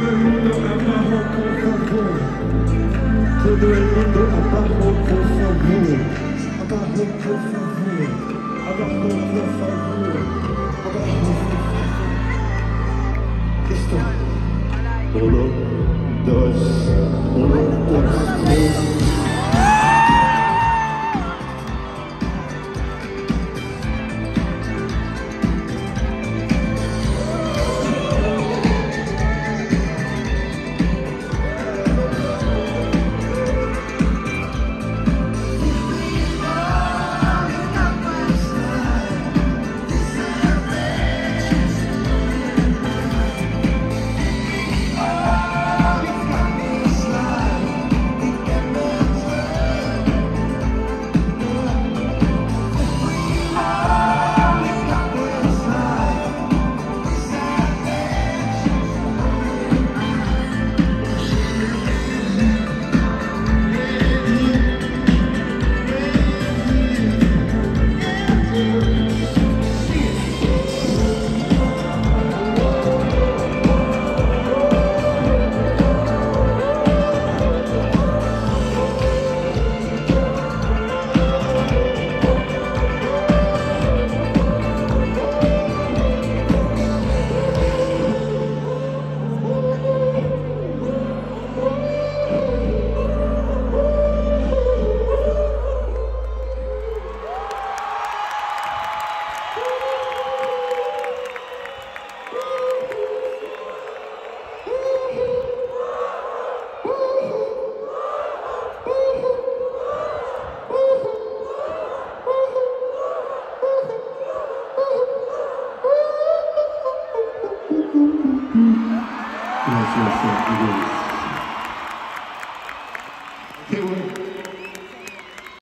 el mundo abajo, por favor. Todo el mundo abajo, por favor. Abajo, por favor. Abajo, por favor. Abajo, por favor. Listo. 1, 2, 1, 2, 3. Gracias a Dios.